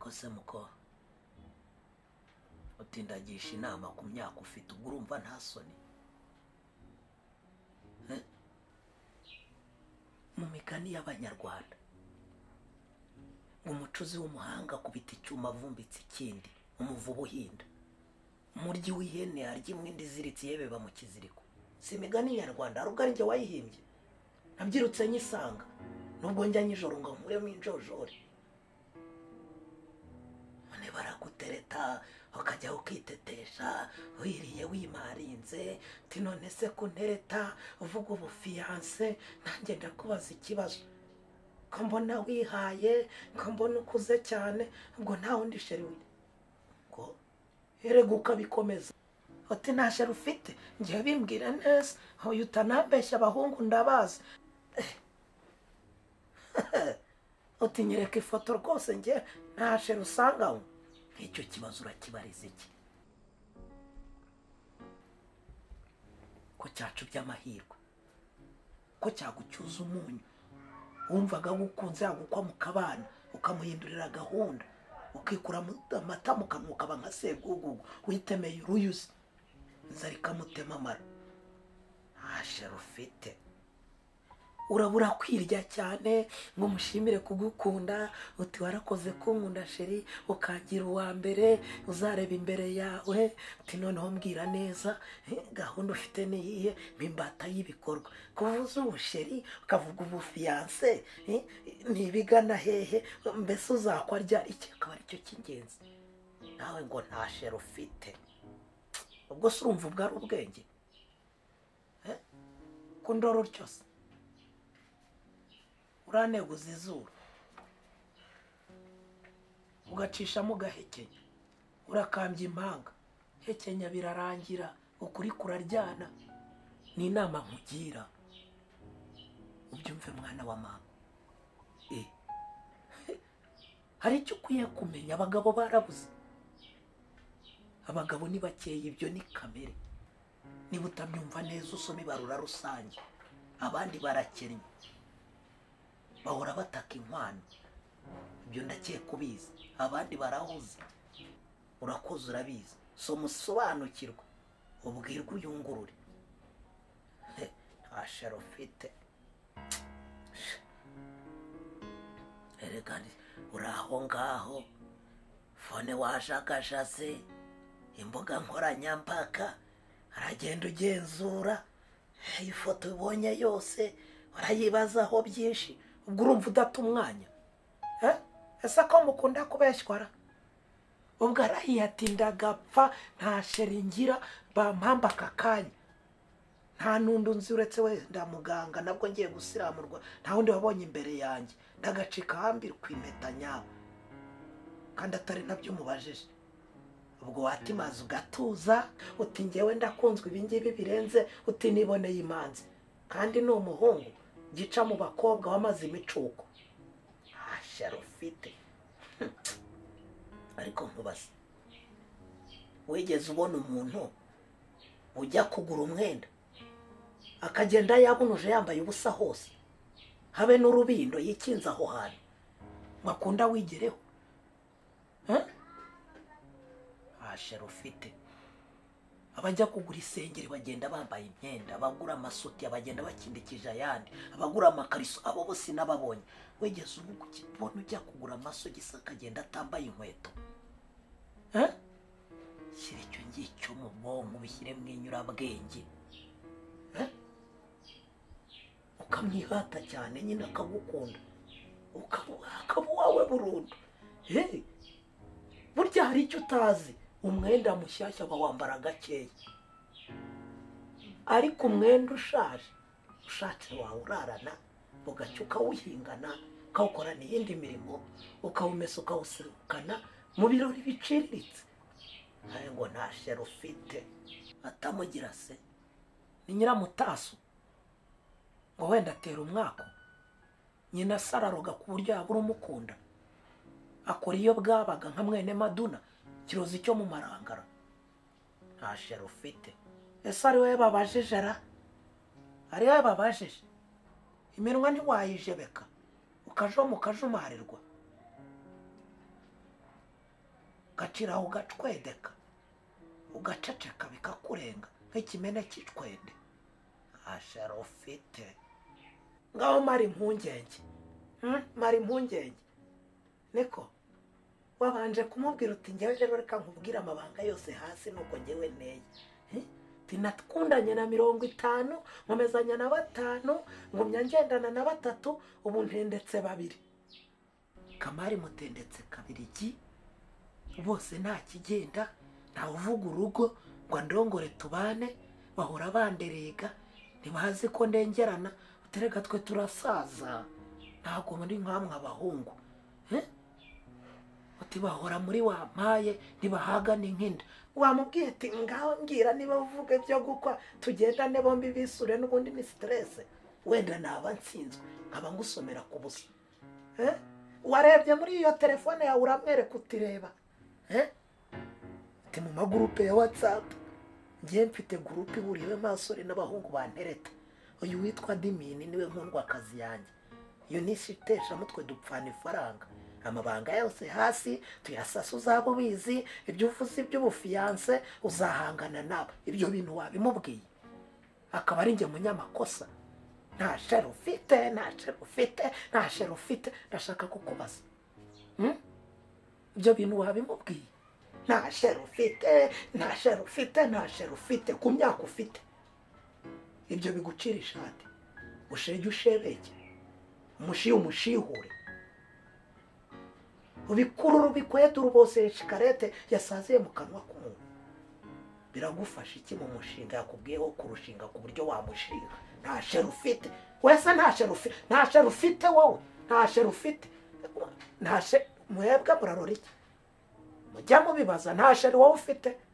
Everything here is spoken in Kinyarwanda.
se muko utindagisha inama ku myaka ufite ubwo urumva nta soni mu migani y'abanyarwanda umucuzi w'umuhanga kubita icyuma avumbitse ikindi umuvuba uhinda umuryi w'ihene arya imwindi iziritse yebeba mu kiziriko si imigani nyarwanda ari ubwo ari njye wayihimbye nabyirutse nyisanga nubwo njya nijoro ngo nkuremo injojori none baragutereta ukajya ukitetesha wiriye wimarinze uti none se kuntereta uvuga ubufiyanse nanjye ndakubaza ikibazo ko mbona wihaye ko mbona ukuze cyane ubwo nta wundi sheri ngo erega ukabikomeza uti nta sheri ufite ngiye bimbwira neza uyu utanambeshya abahungu ndabazi uti nyereka ifoto rwose ngiye nta sheri usangaho icyo kibazo urakibariza iki ko cyacu by'amahirwe ko cyagucyuza umunyu wumvaga gukunze yagukwa mu kabana ukamuhindurira gahunda ukikura amata mu kanwa ukaba nka sebwugugu witemeye uruyuzi inzara ikamutema amara nta sheri ufite urabura kwirya cyane ngo mushimire kugukunda uti warakoze kunkunda sheri ukagira uwa mbere uzareba imbere yawe uti noneho mbwira neza gahunda ufite niyihe mpimbata y'ibikorwa kuvuza ubusheri ukavuga ubufiyanse ntibigana hehe mbese uzakwa ryari iki akaba aricyo cy'ingenzi nawe ngo nta sheri ufite ubwo se urumva ubwo ari ubwenge ku ndoro ryose uraneguza izuru ugacishamo ugahekenya urakambya impanga hekenya birarangira ukuri kuraryana ni inama nkugira ubyumve mwana wa mama hari icyo ukwiye kumenya abagabo barabuze abagabo ni bakeye ibyo ni kamere niba utabyumva neza usome ibarura rusange abandi barakennye bahora bataka inkwano ibyo ndakeka ubizi abandi barahuze urakoze urabizi so musobanukirwa ubwirwa uyungurure nta sheri ufite erega uri aho ngaho fone wajagajaze imbuga nkoranyambaga aragenda ugenzura ifoto ubonye yose urayibazaho byinshi ubwo urumva udata umwanya ese ko mukunda kubeshywa ubwo arahiyatinda agapfa nta sheri ngira bampamba aka kanya nta n'undi unzi uretse wenda muganga nabwo ngiye gusiramurwa nta wundi wabonye imbere yanjye ndagacika hambirwa impeta nyabo kandi atari nabyo umubajije ubwo watimaze ugatuza uti ngewe ndakunzwe ibingibi birenze uti niboneye imanzi kandi ni umuhungu gica mu bakobwa wamaze imicuko nta sheri ufite ariko nkubaze wigeze ubona umuntu ujya kugura umwenda akagenda yabunuje yambaye ubusa hose habe n'urubindo yikinze aho hantu bakunda wigereho nta sheri ufite abajya kugura isengeri bagenda bambaye imyenda abagura amasuti bagenda bakindikije ayandi abagura amakariso abo bose n'ababonye wigeze ubona ujya kugura amasogisi akagenda atambaye inkweto shyira icyo ngicyo mu bwonko ubishyire mu inyurabwenge ukamwihata cyane nyine akagukunda ukaba uwawe burundu burya hari icyo utazi umwenda mushyashya bawambara gakeya ariko umwenda ushatse wawe urarana ugacya ukawuhingana ukawukorana iyindi mirimo ukawumesa ukawuserukana mu birori biciriritse ngo nta sheri ufite atamugira se ni nyiramutasu ngo wenda atera umwaka nyina sararoga ku buryo yabura umukunda akora iyo bwabaga nka mwene maduna kirozi cyo mu marangara nta sheri ufite ese ari wowe babajije ari wowe babajije iminwa ntiwayijebeka ukajoma ukajumarirwa ugaciraho ugacwedeka ugaceceka bikakurenga nk'ikimene cy'icwende. Ashera ufite ngaho mara impungenge, mara impungenge. Niko wabanje kumubwira uti njyewe rero reka nkubwire amabanga yose hasi nuko njyewe neye. Tinatwundanye na 50, nkomezanya na 5, ngumya ngendana na 3, ubu ntendetse 2. Kamari mutendetse 2 bose nta kigenda, nta uvuga urugo ngo ndongore tubane, bahora banderega ntibazi ko ndengerana. Utereka twe turasaza, ntago muri nkamwe abahungu. Uti bahora muri wampaye ntibahaga n'inkinda. Wamubwiye ati ngaho ngira niba uvuga ibyo gukwa tugendane bombi bisure n'ubundi ni stress, wenda naba nsinzwe nkaba ngusomera ku busa. Warebye muri iyo telefone yawe uramwereka utireba. Ati mu magurupe ya WhatsApp ngiye mfite gurupe ihuriwe masore n'abahungu bantereta. Uyu witwa Dimini niwe nkundwa akazi yanjye. Iyo nisitesha mutwe dupfana ifaranga. Amabanga yose hasi tuyasasa uzaba ubizi, ibyo uvuze iby'ubufiyanse uzahangana nabo. Ibyo bintu wabimubwiye akaba ari njye munyamakosa. Nta shero ufite, nta shero ufite, nta shero ufite. Ndashaka kukubaza, ibyo bintu wabimubwiye? Nta shero ufite, nta shero ufite, nta shero ufite. Ku myaka ufite ibyo bigucira ishati, ushege ushebeke, umushihure ubikururu bikwedura bose shikarete yasaziye mu kanwa k'umuntu. Biragufasha iki mu mushinga yakubwiyeho kurushinga ku buryo wamushinga? Nta shero ufite wese, nta shero ufite, nta shero ufite wowe, nta shero ufite. Nta shero mwebwe murarora iki? Mujya mubibaza nta shero wowe ufite?